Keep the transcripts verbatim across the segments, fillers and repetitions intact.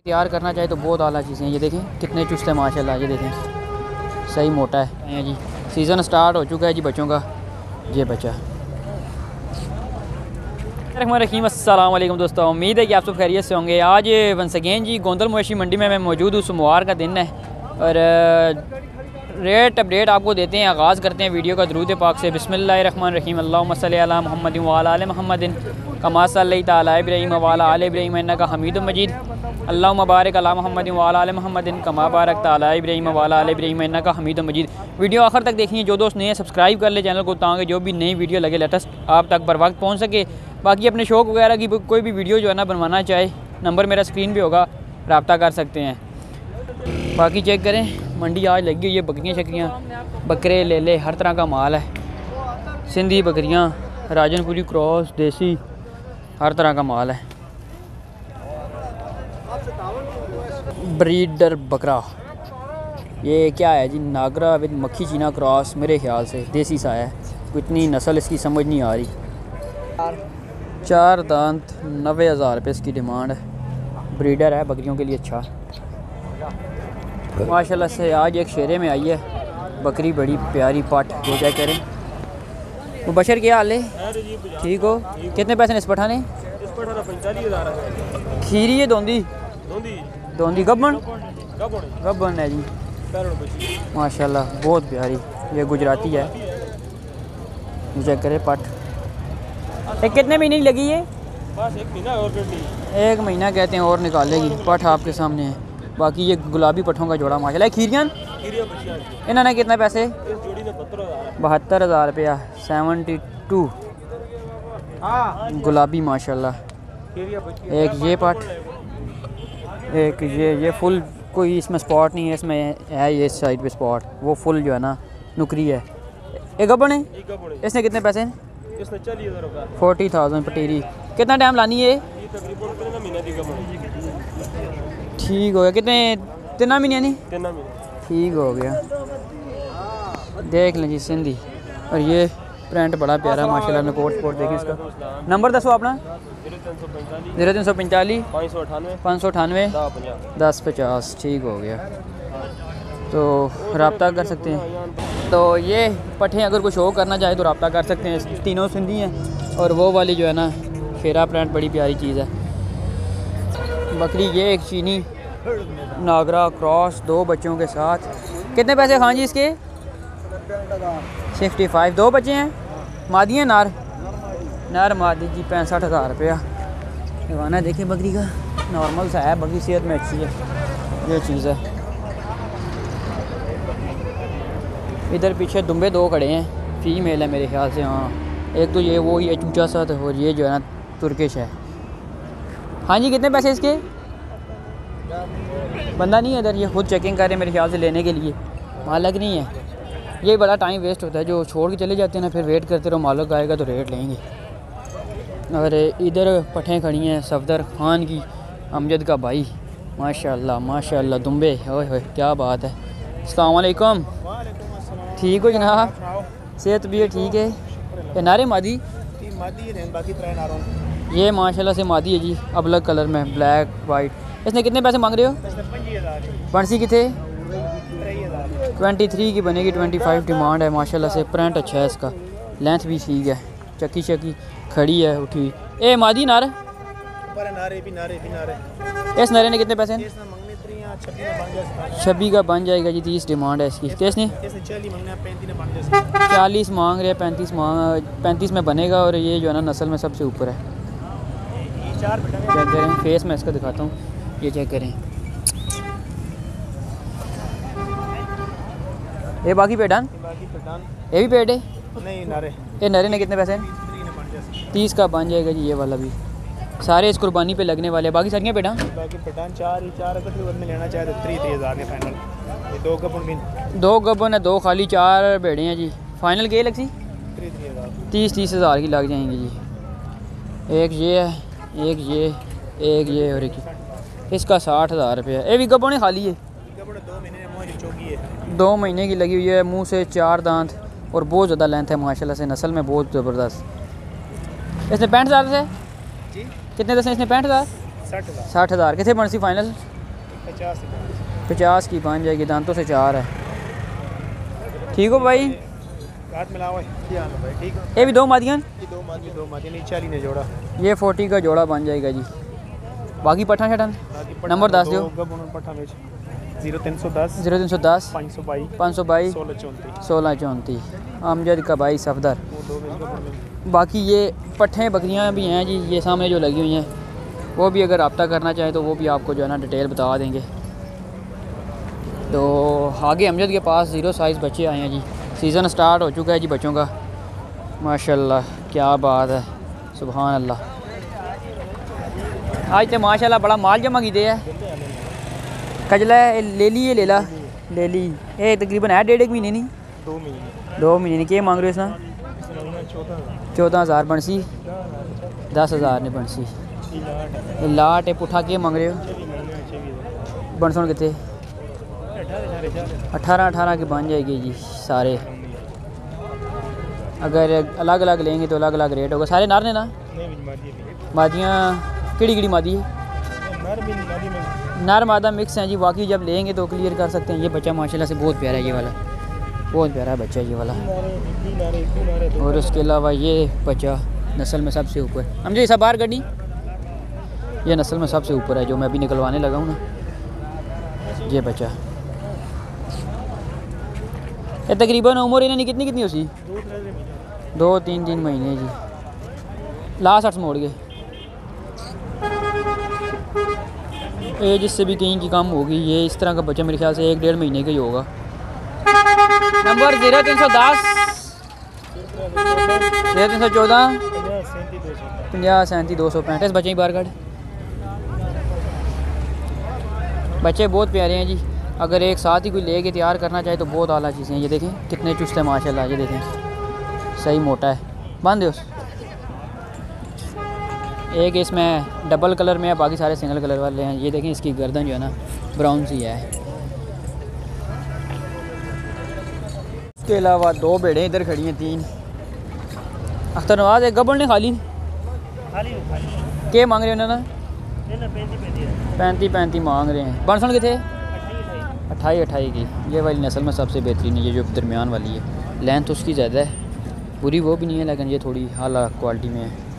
तैयार करना चाहे तो बहुत आला चीज़ें हैं। ये देखें कितने चुस्त है माशाल्लाह, ये देखें सही मोटा है जी। सीज़न स्टार्ट हो चुका है जी बच्चों का। ये बच्चा रहीम अस्सलाम वालेकुम दोस्तों, उम्मीद है कि आप सब खैरियत से होंगे। आज वंस अगेन जी गोंदल मवेशी मंडी में मैं मौजूद हूँ। सोमवार का दिन है और रेट अपडेट आपको देते हैं। आगाज़ करते हैं वीडियो का दुरूद पाक से। बिस्मिल्लाहिर्रहमानिर्रहीम। अल्लाहुम्मा सल्ली अला मुहम्मदिन व अला आलि मुहम्मदिन कमा सल्लैता अला इब्राहीम व अला आलि इब्राहीम इन्नका हमीदुम मजीद। अल्लाहुम्मा बारिक अला मुहम्मदिन व अला आलि मुहम्मदिन कमा बारकता अला इब्राहीम व अला आलि इब्राहीम इन्नका हमीदुम मजीद। वीडियो आखिर तक देखिए। जो दोस्त नए हैं सब्सक्राइब कर ले चैनल को, ताकि जो भी नई वीडियो लगे लेटेस्ट आप तक बर वक्त पहुँच सके। बाकी अपने शौक़ वगैरह की कोई भी वीडियो जो है ना बनवाना चाहे, नंबर मेरा स्क्रीन पे होगा, रब्ता कर सकते हैं। बाकी चेक करें मंडी आज लगी हुई है। बकरियाँ शकरियाँ बकरे ले ले हर तरह का माल है। सिंधी बकरियाँ, राजनपुरी क्रॉस, देसी, हर तरह का माल है। ब्रीडर बकरा ये क्या है जी? नागरा विद मक्खी चीना क्रॉस, मेरे ख्याल से देसी सा है। इतनी नस्ल इसकी समझ नहीं आ रही। चार दांत नब्बे हज़ार रुपये इसकी डिमांड है। ब्रीडर है बकरियों के लिए अच्छा माशाल्लाह से। आज एक शेरे में आई है बकरी, बड़ी प्यारी पट। जो क्या करें वो बशर क्या हाल है? ठीक हो? कितने पैसे ने इस पठाने? खीरी है दोंदी दोंदी गब्बन गब्बन है जी माशाल्लाह, बहुत प्यारी। ये गुजराती है। चेक करें पट। एक कितने महीने की लगी है? बस एक महीना और एक महीना कहते हैं और निकालेगी। पठ आपके सामने है। बाकी ये गुलाबी पठों का जोड़ा माशाल्लाह। खीरियान इन्होंने कितने पैसे? बहत्तर हज़ार रुपया सेवेंटी टू गुलाबी माशाल्लाह। एक ये पट, एक ये ये फुल कोई इसमें स्पॉट नहीं है, इसमें है ये साइड पे स्पॉट, वो फुल जो है ना नुकरी है। एक गब्बन है। इसने कितने पैसे? इसने चालीस हज़ार रुपया फोर्टी थाउजेंड पटेरी। कितना टाइम लानी है? ठीक हो गया। कितने तीन महीने नहीं? ठीक हो गया। देख लें जी सिंधी। और ये प्रिंट बड़ा प्यारा माशाल्लाह। नकोट स्पोर्ट देखें इसका। नंबर दसो अपना। जीरो तीन सौ पैंतालीस पाँच सौ अठानवे पाँच सौ अठानवे दस पचास। ठीक हो गया, तो रब्ता कर सकते हैं। तो ये पट्ठे अगर कुछ शो करना चाहे तो रब्ता कर सकते हैं। तीनों सिंधी हैं। और वो वाली जो है ना शेरा प्रिंट बड़ी प्यारी चीज़ है। बकरी ये एक चीनी नागरा क्रॉस, दो बच्चों के साथ। कितने पैसे खान जी इसके? Sixty five. दो बच्चे हैं। मादी हैं नार? नार मादी जी पैंसठ हज़ार रुपया। दीवाना देखिए बकरी का, नॉर्मल सा है। बकरी सेहत में अच्छी है। ये चीज़ है। इधर पीछे दुम्बे दो खड़े हैं, फीमेल है मेरे ख्याल से। हाँ, एक तो ये वो ये चूचा सा, और ये जो है ना तुर्किश है। हाँ जी, कितने पैसे इसके? बंदा नहीं है इधर, ये खुद चेकिंग कर रहे हैं मेरे ख्याल से लेने के लिए। मालिक नहीं है। ये बड़ा टाइम वेस्ट होता है, जो छोड़ के चले जाते हैं ना, फिर वेट करते रहो, मालिक आएगा तो रेट लेंगे। और इधर पठें खड़ी हैं सफदर खान की, अमजद का भाई। माशाल्लाह माशाल्लाह दुम्बे, ओए होए क्या बात है। अस्सलाम वालेकुम। ठीक हो जनाब? सेहत भी ठीक है। ये नारे मादी ये माशाल्लाह से मादी है जी, अबलग कलर में ब्लैक वाइट। इसने कितने पैसे मांग रहे हो? पंसी कितने? ट्वेंटी थ्री की बनेगी, ट्वेंटी फाइव डिमांड है माशाल्लाह से। प्रिंट अच्छा है इसका, लेंथ भी ठीक है। चक्की चक्की खड़ी है उठी हुई। ए मादी नार नारे भी नारे भी नारे। इस नारे ने कितने पैसे? छब्बीस का बन जाएगा जी। तीस डिमांड है इसकी। किसने? चालीस मांग रहे हैं, पैंतीस मांग पैंतीस में बनेगा। और ये जो है ना नस्ल में सबसे ऊपर है। चेक करें फेस में इसका दिखाता हूँ, ये चेक करें। ये बाकी पेटान ये भी पेट है नहीं नारे। ये नरे ने कितने पैसे? तीस का बन जाएगा जी। ये वाला भी सारे इस कुर्बानी पे लगने वाले। बाकी सारियाँ पेटा बाकी पेटान चार ही चार अगर में लेना चाहे तो तीस हज़ार में फाइनल। ये दो गबन भी दो गबन है, दो खाली, चार भेड़े हैं जी। फाइनल के लग सी तीस तीस हज़ार की लग जाएंगी जी। एक ये है, एक ये, एक ये और एक इसका साठ हज़ार रुपये। ये भी गबन खाली है, दो महीने की लगी हुई है। मुँह से चार दांत और बहुत ज़्यादा लेंथ है माशाल्लाह से। नस्ल में बहुत ज़बरदस्त। इसने पैंठ हज़ार से कितने दस इसने? पैंठ हज़ार साठ हज़ार साठ हज़ार कितने बनसी फाइनल? पचास पचास की पाँच जाएगी, दांतों से चार है। ठीक हो भाई, हाथ मिला हुआ है क्या भाई? ठीक है, ये भी दो मादियाँ, ये दो मादी दो मादी नीचे वाली ने जोड़ा। ये फोर्टी का जोड़ा बन जाएगा जी। बाकी पठान शठान नंबर दस दो। पठा में जीरो तीन सौ दस जीरो तीन सौ दस पाँच सौ बाईस पाँच सौ बाईस सोलह चौंतीस सोलह चौंतीस अमजद का भाई सफदर। वो दो गज बाकी ये पट्ठे बकरियां भी हैं जी, ये सामने जो लगी हुई हैं, वो भी अगर रब्ता करना चाहें तो वो भी आपको जो है ना डिटेल बता देंगे। तो आगे अमजद के पास ज़ीरो साइज़ बच्चे आए हैं जी। सीज़न स्टार्ट हो चुका है जी बच्चों का, माशाल्लाह क्या बात है, सुभान अल्लाह। आज तो माशाल्लाह बड़ा माल जमा की है। कजला है ले ली, ये ले ला ले ली। ये तकरीबन है डेढ़ एक महीने नहीं, दो महीने दो महीने क्या मांग रहे हो इसना? चौदह हज़ार बनसी, दस हज़ार ने बनसी लाट है। पुठा के मांग रहे हो? बनसन कितने? अठारह अठारह की बन जाएगी जी सारे। अगर अलग अलग लेंगे तो अलग अलग रेट होगा। सारे नार ने ना? मादियाँ किड़ी किड़ी मादी है? नर मादा मिक्स हैं जी। बाकी जब लेंगे तो क्लियर कर सकते हैं। ये बच्चा माशाल्लाह से बहुत प्यारा है, ये वाला बहुत प्यारा है बच्चा ये वाला। और उसके अलावा ये बच्चा नस्ल में सबसे ऊपर, हम जो सब बाहर गड्डी, ये नस्ल में सबसे ऊपर है जो मैं अभी निकलवाने लगा हूँ ना, ये बच्चा। ये तकरीबन उम्र इन्हें कितनी कितनी उसी? दो तीन तीन महीने जी। लास्ट अर्स मोड़ गए, एज इससे भी कहीं की कम होगी। ये इस तरह का बच्चा मेरे ख्याल से एक डेढ़ महीने का ही होगा। नंबर ज़ीरो तीन सौ दस ज़ीरो तीन सौ चौदह पंजाह सैंतीस दो सौ पैंठ। इस बच्चे की बार कार्ड, बच्चे बहुत प्यारे हैं जी। अगर एक साथ ही कोई लेके तैयार करना चाहे तो बहुत आला चीज़ें हैं। ये देखें कितने चुस्त है माशाल्लाह, ये देखें सही मोटा है। बांध दो। एक इसमें डबल कलर में है, बाकी सारे सिंगल कलर वाले हैं। ये देखें इसकी गर्दन जो है ना ब्राउन सी है। इसके अलावा दो भेड़ें इधर खड़ी हैं, तीन। अख्तर नवाज एक गबड़ ने खाली के मांग रहे हैं उन्होंने? पैंती पैंती मांग रहे हैं। बनसन के थे अट्ठाई अट्ठाई की। ये वाली नस्ल में सबसे बेहतरीन है, ये जो दरमियान वाली है। लेंथ उसकी ज़्यादा है, पूरी वो भी नहीं है, लेकिन ये थोड़ी आला क्वालिटी में है।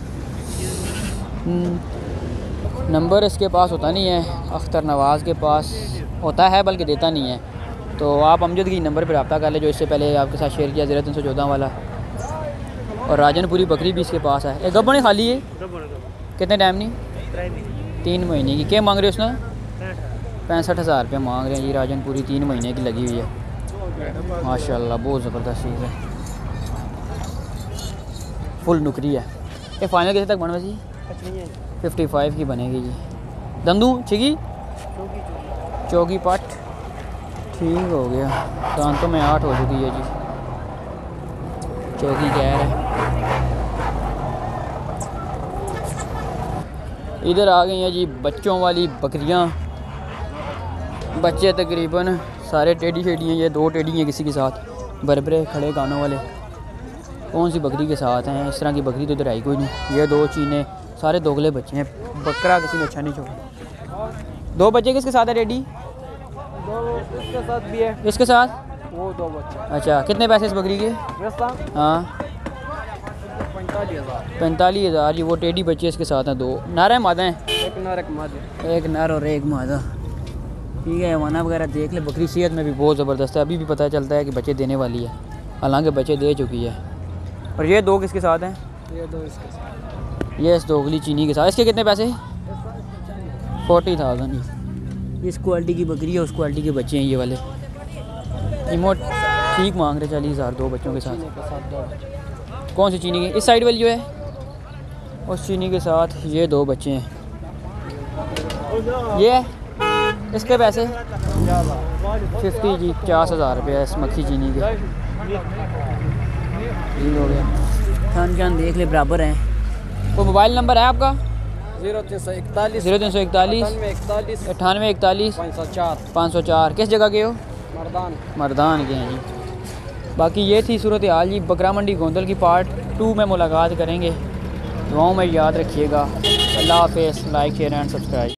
नंबर इसके पास होता नहीं है, अख्तर नवाज़ के पास होता है बल्कि देता नहीं है। तो आप अमजद की नंबर पर रब्ता कर ले जो इससे पहले आपके साथ शेयर किया, ज़ीरो तीन सौ चौदह वाला। और राजनपुरी बकरी भी इसके पास है। एक गब्बड़ खाली है, कितने टाइम नहीं? तीन महीने की। क्या मांग रहे हो उसने? पैंसठ हज़ार रुपये मांग रहे हैं जी। राजनपुरी तीन महीने की लगी हुई है, माशाल्लाह बहुत ज़बरदस्त चीज़ है, फुल नुकरी है। ये फाइनल कितने तक बनवा जी? फिफ्टी फाइव की बनेगी जी। दंदू छिगी चौकी पट ठीक हो गया। दांतों में आठ हो चुकी है जी, चौकी गैर है। इधर आ गई हैं जी बच्चों वाली बकरियां। बच्चे तकरीबन सारे टेढ़ी शेढ़ी हैं। ये दो टेढ़ी हैं किसी के साथ, बरबरे खड़े कानों वाले। कौन सी बकरी के साथ हैं? इस तरह की बकरी तो इधर आई कोई नहीं। ये दो चीने सारे दोगले बच्चे हैं, बकरा किसी ने अच्छा नहीं छोड़ा। दो बच्चे किसके साथ है टेढ़ी? दो इसके साथ भी है, इसके साथ वो दो बच्चे। अच्छा कितने पैसे इस बकरी के? हाँ पैंतालीस हज़ार पैंतालीस हज़ार जी। वो टेढ़ी बच्चे इसके साथ हैं, दो नर हैं मादा हैं? एक नर एक मादा। एक नर और एक मादा। ठीक है, वाना वगैरह देख ले। बकरी सेहत में भी बहुत ज़बरदस्त है, अभी भी पता चलता है कि बच्चे देने वाली है, हालांकि बच्चे दे चुकी है। और ये दो किसके साथ हैं? ये दो इसके साथ। ये इस दोगली चीनी के साथ। इसके कितने पैसे? Forty thousand. इस क्वालिटी की बकरी है, उस क्वालिटी के बच्चे हैं ये वाले। इमोट ठीक मांग रहे चालीस हज़ार दो बच्चों के साथ। कौन सी चीनी की? इस साइड वाली जो है, उस चीनी के साथ ये दो बच्चे हैं। ये इसके पैसे फिफ्टी जी, पचास हज़ार रुपये इस मक्खी चीनी के। ठीक हो गया। खान खान देख ले बराबर हैं। वो मोबाइल नंबर है आपका? जीरो तीन सौ इकतालीस जीरो तीन सौ इकतालीस इकतालीस अट्ठानवे इकतालीस पाँच सौ चार पाँच सौ चार। किस जगह के हो? मर्दान मर्दान के हैं जी। बाकी ये थी सूरत हाल जी। बकरा मंडी गोंदल की पार्ट टू में मुलाकात करेंगे। दुआओं में याद रखिएगा। अल्लाह हाफ़िज़। Like share and subscribe.